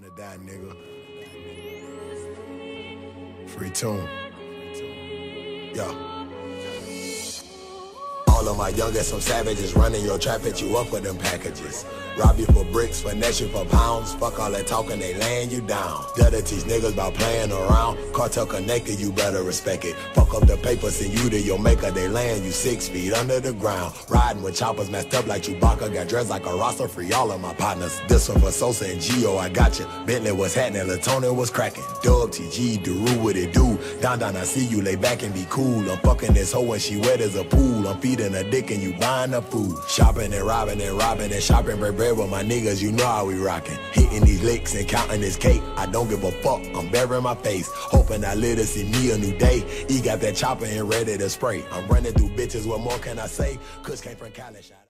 Run it down, nigga. Free tune. Yo. All of my youngest, some savages running your trap, hit you up with them packages. Rob you for bricks, finesse you for pounds. Fuck all that talking, they laying you down. Gotta teach niggas about playing around. Cartel connected, you better respect it. Fuck up the paper, send you to your maker. They laying you 6 feet under the ground. Riding with choppers messed up like Chewbacca. Got dressed like a roster, free all of my partners. This one for Sosa and Gio, I got you. Bentley was happening, Latona was cracking. Dub, TG, Daru, what it do? Down, I see you, lay back and be cool. I'm fucking this hoe when she wet as a pool. I'm feeding her dick and you buying her food. Shopping and robbing and shopping, break bread with my niggas, you know how we rockin'. Hitting these licks and counting this cake. I don't give a fuck, I'm burying my face. Hoping I live to see me a new day. He got that chopper and ready to spray. I'm running through bitches, what more can I say? Cuz came from Cali, shot.